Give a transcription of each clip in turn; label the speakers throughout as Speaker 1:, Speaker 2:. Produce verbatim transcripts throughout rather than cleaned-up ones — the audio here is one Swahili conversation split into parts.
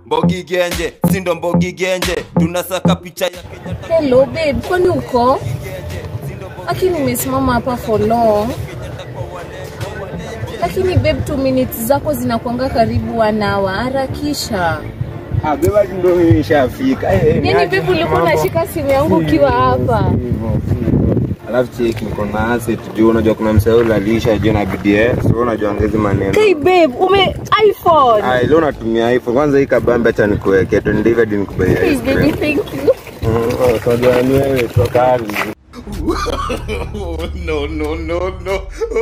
Speaker 1: Mbogi genje, sindo mbogi genje. Tunasaka picha ya Kenyatta.
Speaker 2: Hello babe, kwani uko? Lakini nimesimama hapa for long. Lakini babe, two minutes zako zinakuanga karibu wanawa, harakisha.
Speaker 3: Ah, beba ndio nimeshafika.
Speaker 2: Nini babe, ulikuwa unashika simu yangu ukiwa hapa?
Speaker 3: Alafu cheki niko na asset juu unajua kuna msao lalisha juu na B D S. So unajua ngezi maneno.
Speaker 2: Hey babe, ume iPhone.
Speaker 3: Ah, leo natumia iPhone. Kwanza hii kabambe acha nikuweke. Twende David nikubaye.
Speaker 2: Hey baby, thank you.
Speaker 3: Oh, so ndio ni wewe tokali.
Speaker 1: No, no, no, no.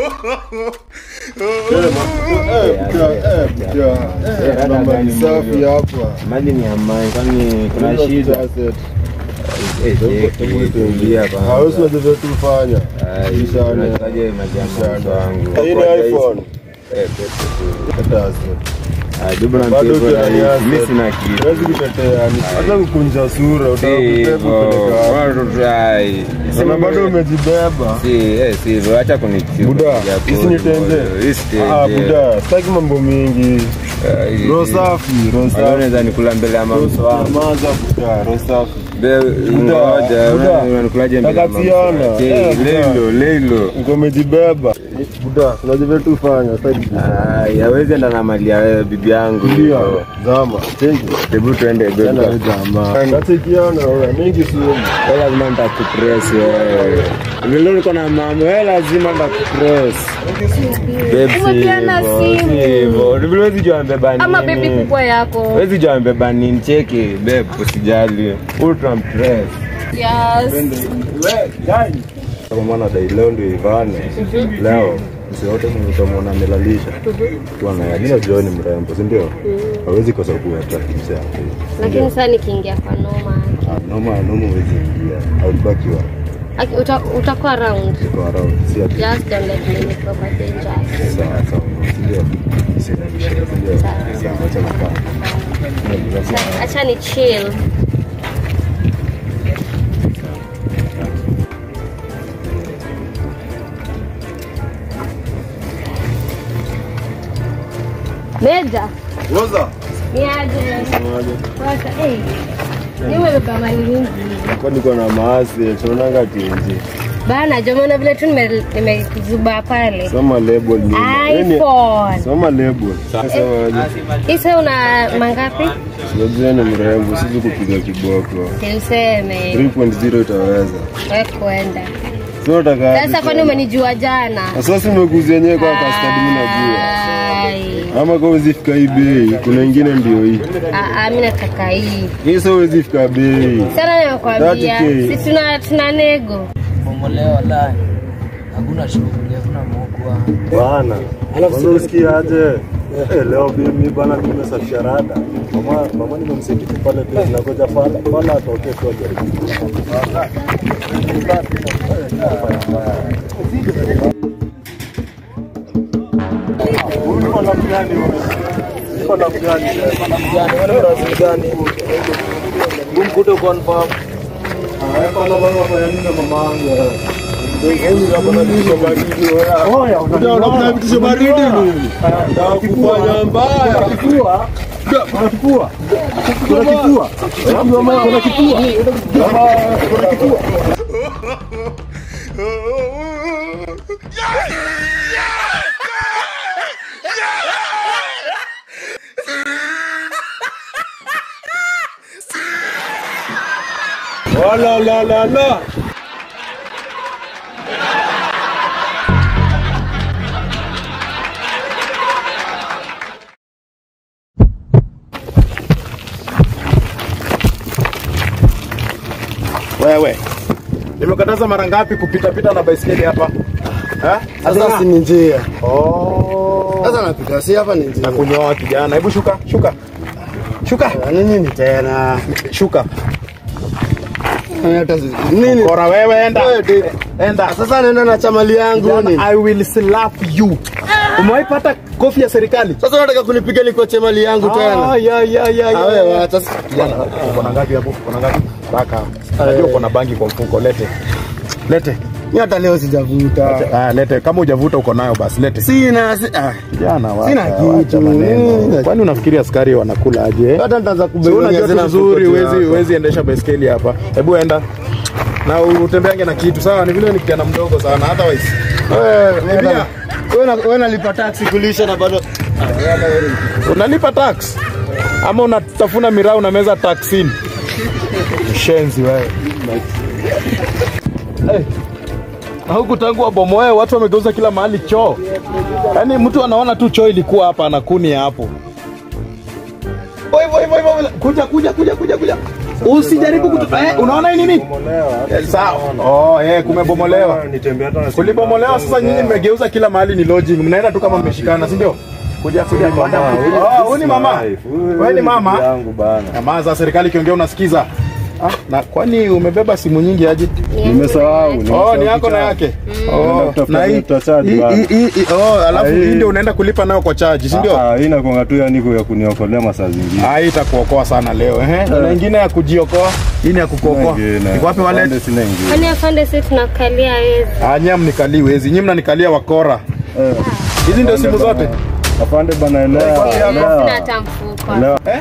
Speaker 3: Safi hapa. Mali ni amani kwani kuna shida. Eh, eh, tuingia hapa.
Speaker 4: Hausi na ndio tufanya.
Speaker 3: Insha Allah tutaje majamaa wangu.
Speaker 4: Hii ni iPhone.
Speaker 3: Eh,
Speaker 4: Tata.
Speaker 3: Ah, dubu na mtego mimi sina kitu.
Speaker 4: Huwezi kutetea ni hata kukunja sura utakupepa
Speaker 3: try.
Speaker 4: Sema bado umejibeba.
Speaker 3: Si, eh, si, acha kunichukua.
Speaker 4: Buda, hisi nitende. Ah, buda, sitaki mambo mingi. Roho safi, roho safi.
Speaker 3: Unaweza nikula mbele ya mamso wangu.
Speaker 4: Maza buda, roho safi.
Speaker 3: Ngoja, unanikulaje mbele ya mamso? Lelo, lelo.
Speaker 4: Uko umejibeba. Buda, unajua vitu fanya sasa.
Speaker 3: Ah, yawezi enda na mali ya bibi yangu
Speaker 4: hiyo. Zama, thank you.
Speaker 3: Hebu tuende bebe.
Speaker 4: Zama. Sasa kiona wewe mingi sio.
Speaker 3: Wewe lazima nitakupress wewe. Leo niko na mama, wewe lazima nitakupress.
Speaker 2: Umepiana simu.
Speaker 3: Hivyo, niwezi jua mbeba nini.
Speaker 2: Ama baby kubwa yako.
Speaker 3: Wezi jua mbeba nini, cheki, babe, usijali. Ultra press.
Speaker 2: Yes.
Speaker 4: Wewe, gani? Kama maana dai leo ndio Ivane. Leo msio wote mtamwona amelalisha. Tu anayajina jioni mrembo, si ndio? Hawezi kosa kuwa attract sana.
Speaker 5: Lakini sasa nikiingia kwa noma.
Speaker 4: Ah, noma noma wezi ingia. Au baki wa.
Speaker 5: Aki uta, utakuwa around.
Speaker 4: Kwa around. Si ati.
Speaker 5: Just don't let me make proper danger.
Speaker 4: Sawa sawa. Ndio. Sina mshaka ndio. Sawa, acha nakaa.
Speaker 5: Acha ni chill. Meja.
Speaker 4: Roza.
Speaker 5: Niaje. Sasa eh. Niwe kama nini?
Speaker 4: Kwa niko na maasi, tunaanga tinji.
Speaker 5: Bana, jamani vile tu nimezuba pale.
Speaker 4: Soma label ni.
Speaker 5: iPhone.
Speaker 4: Soma label. Sasa waje.
Speaker 5: Isa una mangapi?
Speaker 4: Sio ni mrembo, sisi kupiga kiboko.
Speaker 5: Tuseme
Speaker 4: three point zero itaweza.
Speaker 5: wewe kwenda.
Speaker 4: Sio nataka.
Speaker 5: Sasa kwani umenijua jana?
Speaker 4: Sasa nimekuzia yenyewe kwa custody mimi najua. Ama kwa uzifika hii bei, kuna nyingine ndio hii.
Speaker 5: Ah ah, mimi nataka hii.
Speaker 4: Hii sio uzifika bei.
Speaker 5: Sana nakwambia, sisi tuna tuna nego.
Speaker 6: Bomolewa la. Hakuna shughuli, hakuna mokwa.
Speaker 4: Bwana, alafu usikia aje? Eh, leo mimi bwana nimesafisha rada. Mama mama nimemsaidia pale pale na ngoja pala pala atoke kwa jaribu. Uko na gani wewe? Uko na gani? Wewe unazidi gani?
Speaker 6: Mkuto confirm.
Speaker 4: Ah, kama bwana fanya nini mama wangu? Ndio kama ndio baridi wewe. Oya, unataka vitu baridi nini? Ndio kufanya mbaya. Kifua. Kuna kifua. Kuna kifua. Mama kuna kifua. Mama kuna kifua. Oh la la la la. Wewe. Nimekataza mara ngapi kupita pita na baisikeli hapa? Eh?
Speaker 7: Sasa si ni njia.
Speaker 4: Oh.
Speaker 7: Sasa napita si hapa ni njia.
Speaker 4: Nakunyoa kijana. Hebu shuka, shuka. Shuka.
Speaker 7: Nini ni tena?
Speaker 4: Shuka.
Speaker 7: Hata nini?
Speaker 4: Bora wewe enda. Enda.
Speaker 7: Sasa nenda na chamali yangu nini?
Speaker 4: I will slap you. Umewaipata kofi ya serikali?
Speaker 7: Sasa unataka kunipiga liko chamali yangu tena?
Speaker 4: Ah, ya ya ya ya.
Speaker 7: Wewe acha
Speaker 4: kijana. Uko na ngapi hapo? Uko na ngapi? Baka. Najua uko na bangi kwa mfuko. Lete. Lete.
Speaker 7: Ni hata leo sijavuta.
Speaker 4: Ah, lete kama hujavuta uko nayo basi lete.
Speaker 7: Sina si, ah
Speaker 4: jana wacha.
Speaker 7: Sina kitu
Speaker 4: maneno. Kwani unafikiria askari wanakula aje?
Speaker 7: Hata nitaanza kubeba.
Speaker 4: Unajua tu vizuri huwezi huwezi endesha baiskeli hapa. Hebu enda. Na utembeange na kitu sawa, ni vile ni kijana mdogo sana otherwise.
Speaker 7: Wewe pia wewe wewe unalipa taxi kulisha na bado
Speaker 4: unalipa tax ama unatafuna miraa na meza taxini. Mshenzi wewe. Hey. Na huku tangu wabomoe watu wamegeuza kila mahali choo. Yaani mtu anaona tu choo ilikuwa hapa anakuni hapo. Oi oi oi oi kuja kuja kuja kuja kuja. Usijaribu kutu eh, unaona hii nini? Sawa. Oh, eh kumebomolewa. Kulibomolewa sasa nyinyi mmegeuza kila mahali ni lodging. Mnaenda tu kama mmeshikana, si ndio? Kuja kuja kwenda. Oh, huyu ni mama. Wewe ni mama? Yangu bana. Mama za serikali kiongea unasikiza. Ah, na kwani umebeba simu nyingi aje?
Speaker 3: Nimesahau.
Speaker 4: Oh, ni yako na yake. Oh, na hii oh, alafu hii ndio unaenda kulipa nayo kwa charge, si ndio?
Speaker 3: Ah, hii inakuwa tu yani ya kuniokolea masaa zingine.
Speaker 4: Ah, itakuokoa sana leo, eh. Na nyingine ya kujiokoa, hii ni ya kukuokoa. Iko wapi wale?
Speaker 5: Kwani afande sisi tunakalia hizi?
Speaker 4: Ah, nyinyi mnikalia hizi. Nyinyi mnanikalia wakora. Eh. Hizi ndio simu zote.
Speaker 3: Afande bana elewa.
Speaker 5: Sina hata mfuko.
Speaker 4: Eh?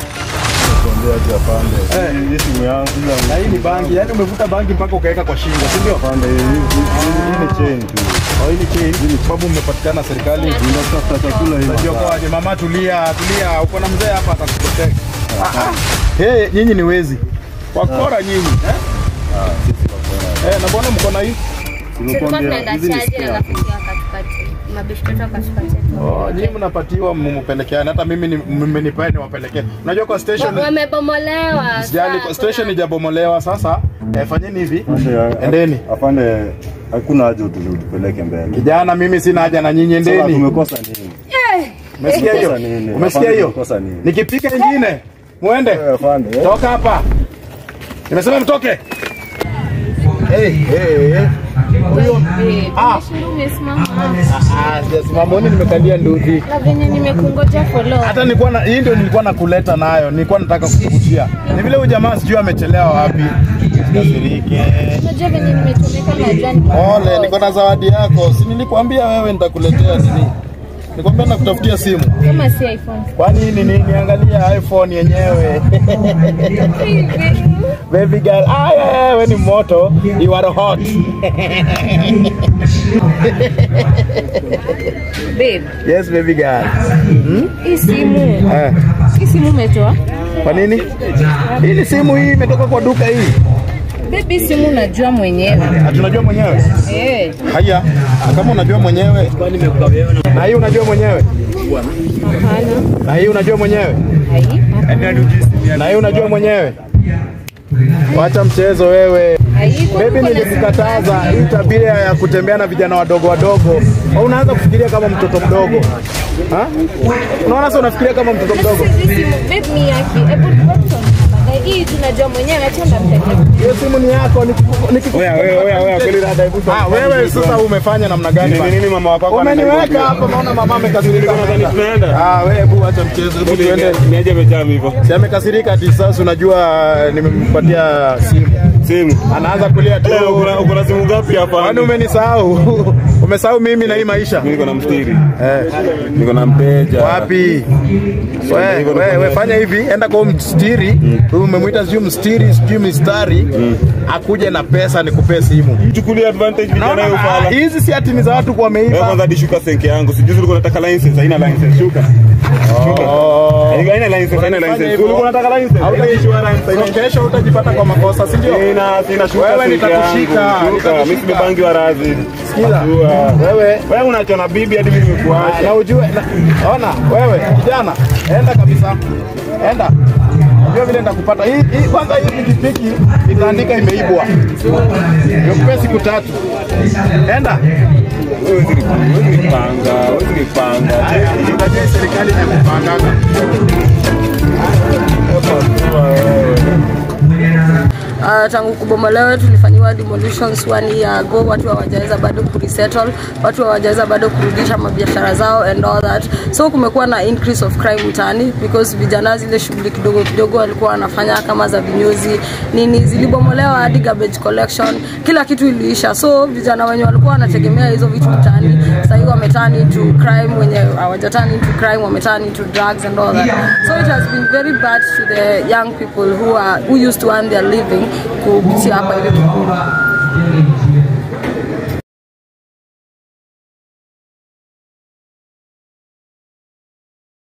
Speaker 4: Eh, hii simu yangu na hii ni bangi. Yaani umevuta bangi mpaka ukaweka kwa shingo, si ndio?
Speaker 3: Afande hii ni chain tu.
Speaker 4: Oh, hii ni chain. Hii sababu mmepatikana serikali
Speaker 3: tunatafuta chakula hivi.
Speaker 4: Unajua kwa aje mama tulia, tulia. Uko na mzee hapa atakuprotect. Ah ah. Hey, nyinyi ni wezi. Wakora nyinyi, eh?
Speaker 3: Ah, sisi wakora.
Speaker 4: Eh, na mbona mko na hii?
Speaker 5: Tulikuwa tunaenda chaji na rafiki katikati. Mabishtoto katikati.
Speaker 4: Oh, nyinyi mnapatiwa mpelekeane. Hata mimi mmenipa ni wapelekee. Unajua kwa station
Speaker 5: wamebomolewa.
Speaker 4: Sijali kwa station ijabomolewa sasa. Eh, fanyeni hivi. Endeni.
Speaker 3: Afande hakuna haja utupeleke mbele.
Speaker 4: Kijana mimi sina haja na nyinyi, endeni.
Speaker 3: Sasa tumekosa nini?
Speaker 4: Umesikia hiyo? Umesikia hiyo? Nikipika nyingine muende. Toka hapa. Nimesema mtoke. Hey, hey, hey.
Speaker 2: Huyo ah, umesimama.
Speaker 4: Ah, simama ni nimekalia nduthi.
Speaker 2: Na venye nimekungoja follow.
Speaker 4: Hata nilikuwa na hii ndio nilikuwa nakuleta nayo. Nilikuwa nataka kukukutia. Ni vile huyu jamaa sijui amechelewa wapi. Kasirike.
Speaker 2: Unajua venye nimechomeka na jani.
Speaker 4: Ole, niko na zawadi yako. Si nilikwambia wewe nitakuletea nini? Nikwambia nakutafutia simu.
Speaker 2: Kama si iPhone.
Speaker 4: Kwani nini nini? Angalia iPhone yenyewe. Baby girl, ah yeah, wewe ni moto, you are hot.
Speaker 2: Babe.
Speaker 4: Yes baby girl. Hmm?
Speaker 2: Hii simu.
Speaker 4: Eh.
Speaker 2: Hii simu umetoa?
Speaker 4: Kwa nini? Hii simu hii imetoka kwa duka hii.
Speaker 2: Baby simu unajua mwenyewe.
Speaker 4: Tunajua mwenyewe?
Speaker 2: Eh.
Speaker 4: Haya, kama unajua mwenyewe. Na hii unajua mwenyewe?
Speaker 2: Hapana.
Speaker 4: Na hii unajua mwenyewe?
Speaker 2: Hai.
Speaker 4: Na hii unajua mwenyewe? Wacha mchezo wewe. Baby nilikukataza hii tabia ya kutembea na vijana wadogo wadogo. Au unaanza kufikiria kama mtoto mdogo. Ha? Unaona sasa unafikiria kama mtoto mdogo.
Speaker 2: Baby ni yake. Hebu hii tunajua mwenyewe achana mtaki.
Speaker 4: Hiyo simu ni yako nikikupa. Oya wewe oya oya kweli dada hebu. Ah wewe sasa umefanya namna gani? Nini nini mama wako umeniweka hapa naona mama amekasirika. Tunaenda. Ah wewe hebu acha mchezo hebu tuende.
Speaker 3: Niaje amejam hivyo.
Speaker 4: Si amekasirika ati sasa unajua nimempatia simu.
Speaker 3: Simu.
Speaker 4: Anaanza kulia tu.
Speaker 3: Uko na simu ngapi hapa?
Speaker 4: Kwani umenisahau? Umesahau mimi na hii maisha?
Speaker 3: Mimi niko na mstiri.
Speaker 4: Eh.
Speaker 3: Niko na mteja.
Speaker 4: Wapi? Wewe wewe we, fanya hivi, enda kwa mstiri. Wewe umemwita sio mstiri, sio mstari. Akuje na pesa nikupe simu.
Speaker 3: Mchukulie advantage vijana wao pala.
Speaker 4: Hizi si ati ni za watu kwa meiba.
Speaker 3: Wewe kwanza dishuka senke yangu. Sijui ulikuwa unataka license, haina license. Shuka. Shuka. Haina license, haina license. Ulikuwa unataka license. Hauna insurance.
Speaker 4: Kesho utajipata kwa makosa, si ndio?
Speaker 3: Sina sina shuka.
Speaker 4: Wewe nitakushika.
Speaker 3: Mimi simebangi wa razi.
Speaker 4: Sikiza. Wewe
Speaker 3: wewe unachona bibi hadi mimi nimekuacha.
Speaker 4: Na ujue ona wewe kijana enda kabisa. Enda. Unajua vile nitakupata. Hii hii kwanza hii pikipiki itaandika imeibwa. Nikupe siku tatu. Enda.
Speaker 3: Wewe unipanga, wewe unipanga.
Speaker 4: Unajua serikali inakupanga.
Speaker 8: uh, tangu kubomolewe tulifanyiwa demolitions one year ago, watu hawajaweza bado kuresettle, watu hawajaweza bado kurudisha mabiashara zao and all that. So kumekuwa na increase of crime mtaani because vijana zile shughuli kidogo kidogo walikuwa wanafanya kama za vinyozi nini zilibomolewa, hadi garbage collection, kila kitu iliisha. So vijana wenye walikuwa wanategemea hizo vitu mtaani sasa hivi wametani into crime, wenye hawajatani into crime wametani into drugs and all that. So it has been very bad to the young people who are who used to earn their living kupitia hapa hivi Mukuru.